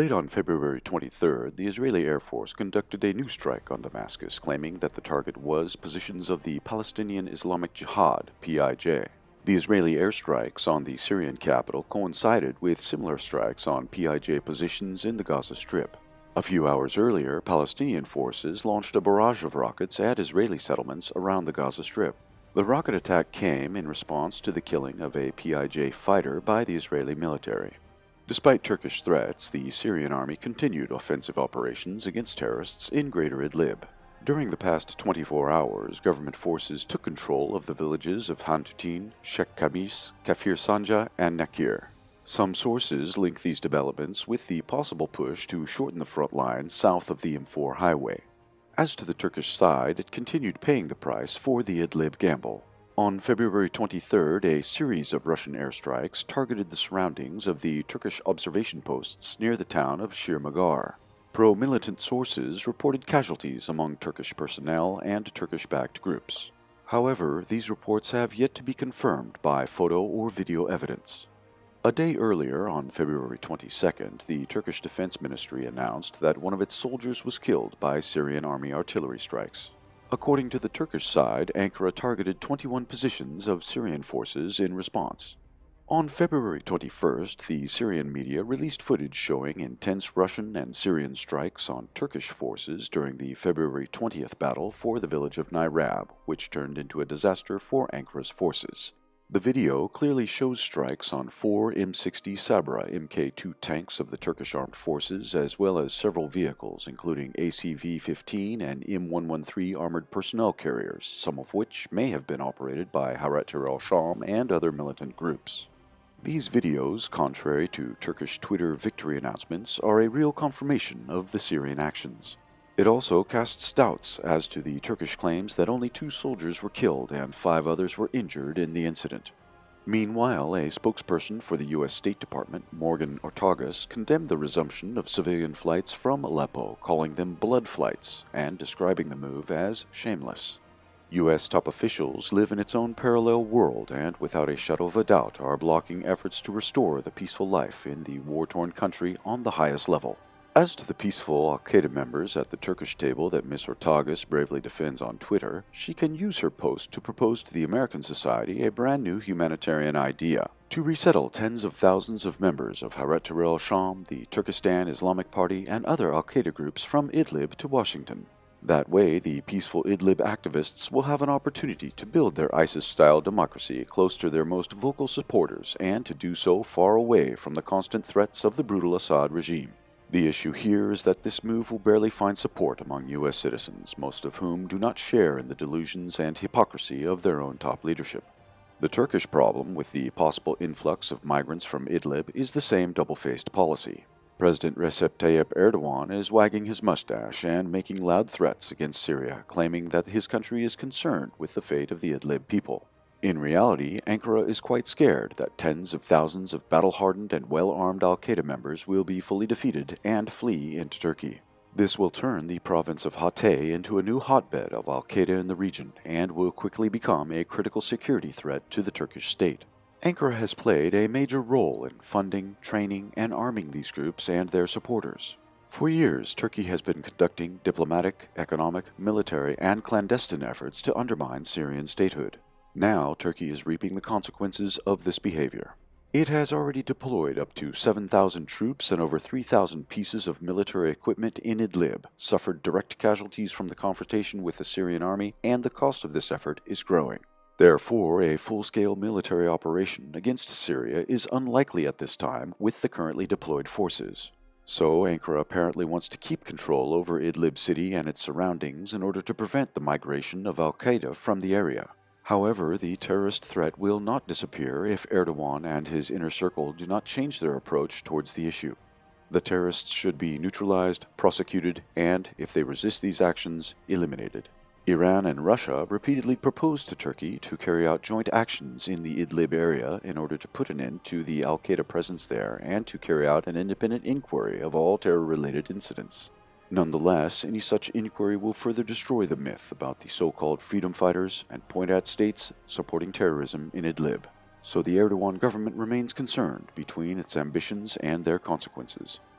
Late on February 23rd, the Israeli Air Force conducted a new strike on Damascus, claiming that the target was positions of the Palestinian Islamic Jihad, PIJ. The Israeli airstrikes on the Syrian capital coincided with similar strikes on PIJ positions in the Gaza Strip. A few hours earlier, Palestinian forces launched a barrage of rockets at Israeli settlements around the Gaza Strip. The rocket attack came in response to the killing of a PIJ fighter by the Israeli military. Despite Turkish threats, the Syrian Army continued offensive operations against terrorists in Greater Idlib. During the past 24 hours, government forces took control of the villages of Hantutin, Sheikh Kamis, Kafir Sanja, and Nakir. Some sources link these developments with the possible push to shorten the front line south of the M4 highway. As to the Turkish side, it continued paying the price for the Idlib gamble. On February 23rd, a series of Russian airstrikes targeted the surroundings of the Turkish observation posts near the town of Shirmagar. Pro-militant sources reported casualties among Turkish personnel and Turkish-backed groups. However, these reports have yet to be confirmed by photo or video evidence. A day earlier, on February 22nd, the Turkish Defense Ministry announced that one of its soldiers was killed by Syrian Army artillery strikes. According to the Turkish side, Ankara targeted 21 positions of Syrian forces in response. On February 21st, the Syrian media released footage showing intense Russian and Syrian strikes on Turkish forces during the February 20th battle for the village of Nairab, which turned into a disaster for Ankara's forces. The video clearly shows strikes on 4 M60 Sabra Mk2 tanks of the Turkish armed forces, as well as several vehicles, including ACV-15 and M113 armored personnel carriers, some of which may have been operated by Hayat al-Sham and other militant groups. These videos, contrary to Turkish Twitter victory announcements, are a real confirmation of the Syrian actions. It also casts doubts as to the Turkish claims that only 2 soldiers were killed and 5 others were injured in the incident. Meanwhile, a spokesperson for the U.S. State Department, Morgan Ortagus, condemned the resumption of civilian flights from Aleppo, calling them blood flights and describing the move as shameless. U.S. top officials live in its own parallel world and, without a shadow of a doubt, are blocking efforts to restore the peaceful life in the war-torn country on the highest level. As to the peaceful Al-Qaeda members at the Turkish table that Ms. Ortagus bravely defends on Twitter, she can use her post to propose to the American society a brand new humanitarian idea: to resettle tens of thousands of members of Hayat al-Sham, the Turkestan Islamic Party, and other Al-Qaeda groups from Idlib to Washington. That way, the peaceful Idlib activists will have an opportunity to build their ISIS-style democracy close to their most vocal supporters, and to do so far away from the constant threats of the brutal Assad regime. The issue here is that this move will barely find support among U.S. citizens, most of whom do not share in the delusions and hypocrisy of their own top leadership. The Turkish problem with the possible influx of migrants from Idlib is the same double-faced policy. President Recep Tayyip Erdogan is wagging his mustache and making loud threats against Syria, claiming that his country is concerned with the fate of the Idlib people. In reality, Ankara is quite scared that tens of thousands of battle-hardened and well-armed Al-Qaeda members will be fully defeated and flee into Turkey. This will turn the province of Hatay into a new hotbed of Al-Qaeda in the region and will quickly become a critical security threat to the Turkish state. Ankara has played a major role in funding, training, and arming these groups and their supporters. For years, Turkey has been conducting diplomatic, economic, military, and clandestine efforts to undermine Syrian statehood. Now, Turkey is reaping the consequences of this behavior. It has already deployed up to 7,000 troops and over 3,000 pieces of military equipment in Idlib, suffered direct casualties from the confrontation with the Syrian army, and the cost of this effort is growing. Therefore, a full-scale military operation against Syria is unlikely at this time with the currently deployed forces. So, Ankara apparently wants to keep control over Idlib city and its surroundings in order to prevent the migration of Al-Qaeda from the area. However, the terrorist threat will not disappear if Erdogan and his inner circle do not change their approach towards the issue. The terrorists should be neutralized, prosecuted, and, if they resist these actions, eliminated. Iran and Russia repeatedly proposed to Turkey to carry out joint actions in the Idlib area in order to put an end to the Al-Qaeda presence there and to carry out an independent inquiry of all terror-related incidents. Nonetheless, any such inquiry will further destroy the myth about the so-called freedom fighters and point at states supporting terrorism in Idlib. So the Erdogan government remains concerned between its ambitions and their consequences.